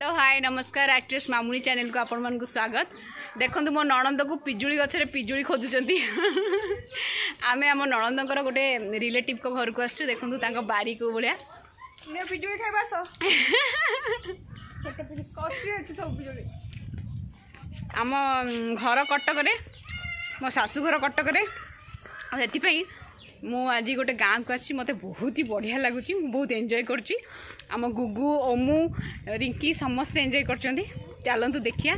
Hello hi नमस्कार actress मामुनी channel को आपण मन को स्वागत। देखो मो नणंद को पिजुली गछरे पिजुली खोजुचंती आमे आम नणंदकर गोटे रिलेटिव को घर को आसछु। देखो तांको बारी को बलिया ने पिजुली खाइबा सो कसी अछि सब पिजुली। आम घर कटक रे मो सासू घर कटक रे सेति मु आज गोटे गाँव को आसी मते बहुत ही बढ़िया लगुच बहुत एंजॉय करची। आम गुगु ओमू रिंकी समस्त एंजॉय करचंदी। चलंतु देखिया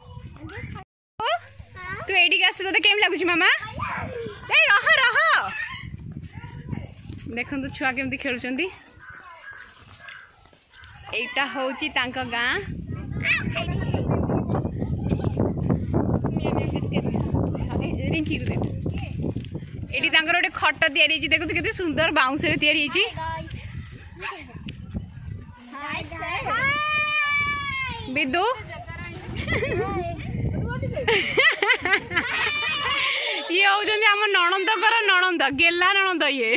तू एडी आस तो केम लगुच मामा ए रह रह देखंतु छुआ केमती खेलुचंदी। एटा होची तांका गाँ रिंकी को एटी तांकर गोटे खट तैयारी देखो केते सुंदर बाउंस रे तैयारी होची। बिदु ये होजंदी हम नणंद कर नणंद गेला नणंद ये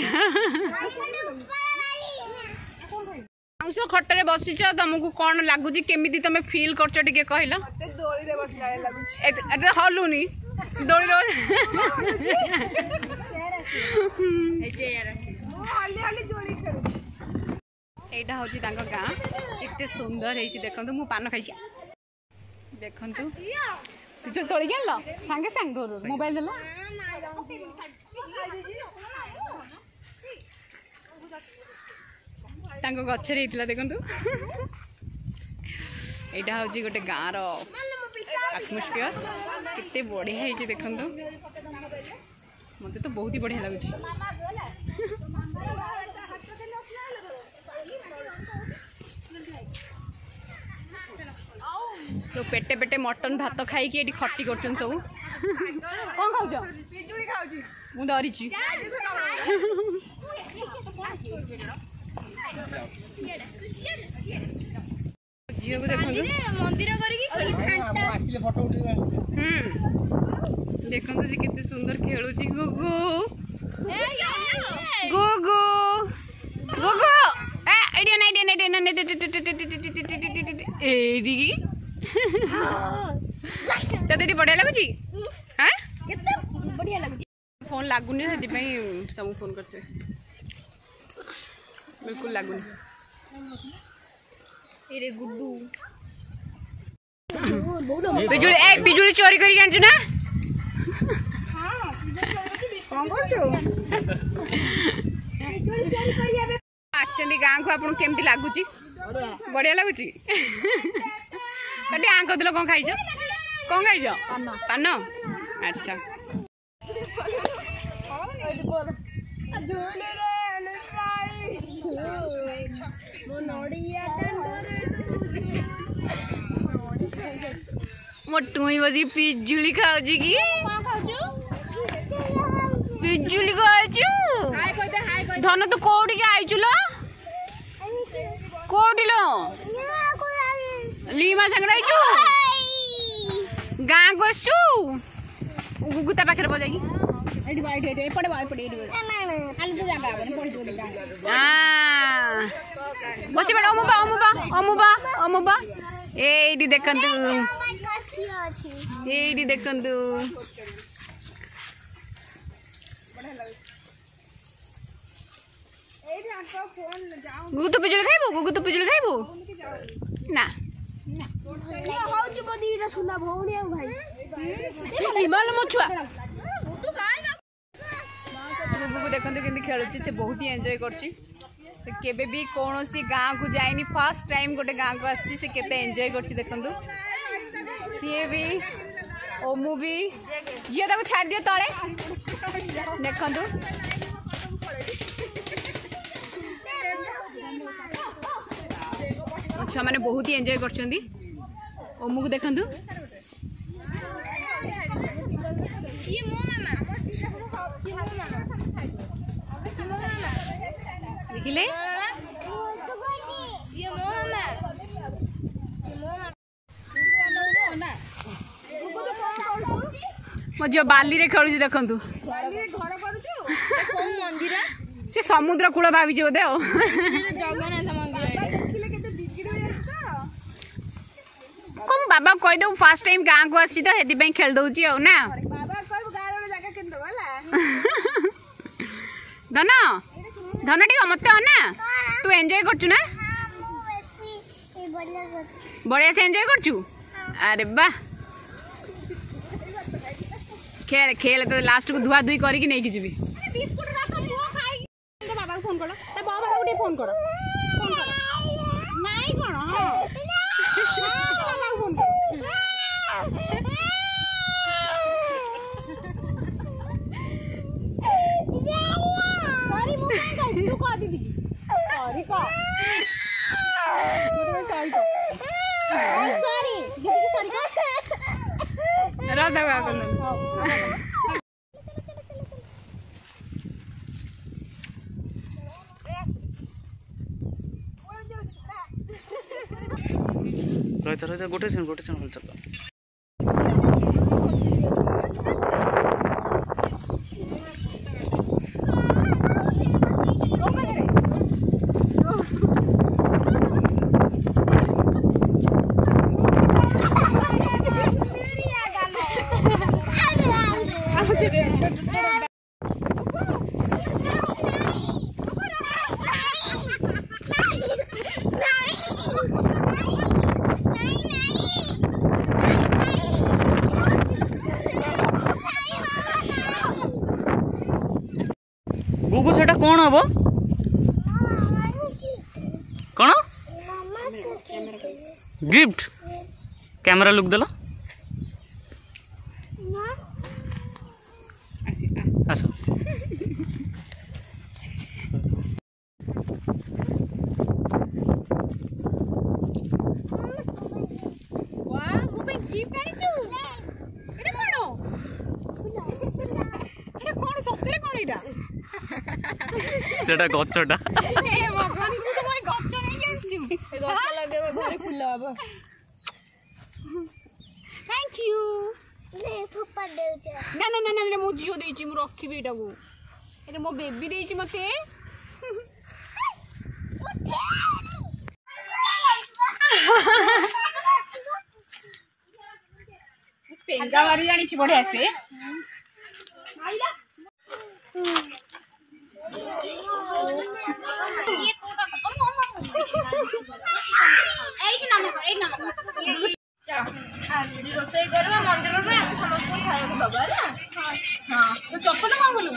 बाउंस खट रे बसिछ तुमको कोन लागुची केमिति तमे फील करछ टिके कहला। दोली रे बसला लागुची एते हलुनी दोली एटा हूँ गाँ केते सुंदर है देखु मु पान खाई देखु पिचर तोड़ के सांगे सांग धर मोबाइल देल गचरे देखु यहाँ हूँ गोटे गाँव एटमॉस्फियर केते बढ़िया है देखु मत तो बहुत ही बढ़िया लगुच। तो पेटे पेटे मटन भात खाई कि खटी कर सब कौन खाऊ मु डरी झील को देखो देखो जी कितने सुंदर खेलुची गुगु गुगु गुगु आइडिया एडी तते बढ़िया लगुची हां केते बढ़िया लगुची। फोन लागुनी सेति पई तुम फोन करते बिल्कुल लागुनी। एरे गुड्डू बिजुली बिजुली चोरी करी आनछु ना कौन कर गाँव को आपन केमती लगुच बढ़िया लगुच आँ कर कौन खाई कौन खाई पान अच्छा मो टुई बजी पिजुली खाऊची कि पिजुली खाऊचु धन तो कोठी के आइचु लो कोठी लो लीमा संग आइचु गाँ को आसु गुगु ता पाखरे बजाई एडी बाइट एडी पड़े बाइ पड़े एडी खाली तो जागा बने पड़ी जोडी गाँ हां बसी बड़ अमुबा अमुबा एडी देखंतु एडी देखंतु गुगु तो पिजुली खाइबो ना गुगु देखते कि खेलुची से बहुत ही एंजॉय करची। केबे भी कौन सी गाँव को जाइनी फर्स्ट टाइम गोटे गाँव को आसी से केते एंजॉय करची देखंतु सी भी ओमू भी झील ताको छाड़ दियो तले देखंतु छुआ मैंने बहुत ही एंजॉय करछंदी। ओमू को देखंतु ये मो मामा देखिले ये मो मामा मो जो बाली रे खेलुची देखंतु मंदिर से समुद्र कूल भाभी बोधे जगन्नाथ मंदिर बाबा कह दो फास्ट टाइम गाँ को आसी तो हेदी खेल दउची आ ना बाबा कर गारो जगह केन दवाला धन धन टी मत ना तू एंजॉय करचु ना बढ़िया से एंजॉय करचु अरे वाह खेल खेल तो लास्ट को धुआ धुई करके नहीं जीवी बाबा को फोन करो तो बाबा को फोन करो नहीं कौन हाँ बाबा को फोन करो सॉरी मु काई कह तू कह दीदी की सॉरी कह मु सॉरी कह सॉरी दीदी की सॉरी कह राधा का कर रही गोटे क्षण चल गुगु सेटा कौन हम कौन गिफ्ट कैमरा लुक देला आस सेटा गछटा भगवान को गछ नहीं गछ लगेबो घरे फुल हबो थैंक यू ने फुप्पा देउछ ना ना ना ना मो जियो देछि मु रखिबे एटा को एटा मो बेबी देछि मते पेंगा मारी जानी छी बढ़िया से रोसई करबा मंदिर रे हम समस्त खाए दबा ना हां तो चप्पल मांगलु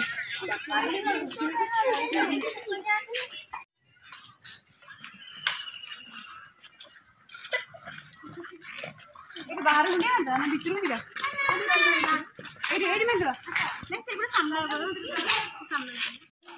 एक बाहर हो गया ना भीतर में जा एडी में दो नेक्स्ट एक सामने सामने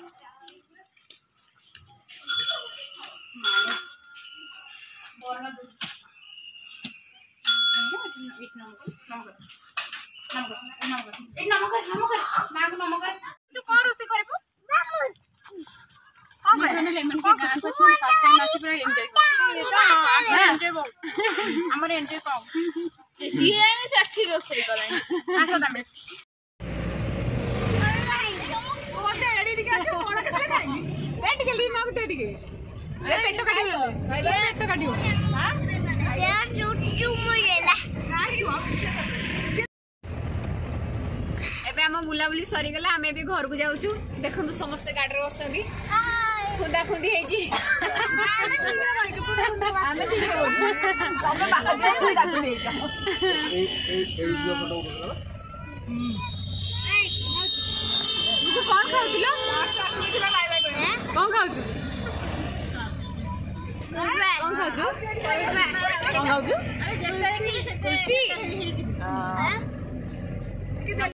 बुलाबुली सरीगला आम ए घर को जाऊँ देखु समस्ते गाड़ी बस खुदा खुदी कौन खाऊ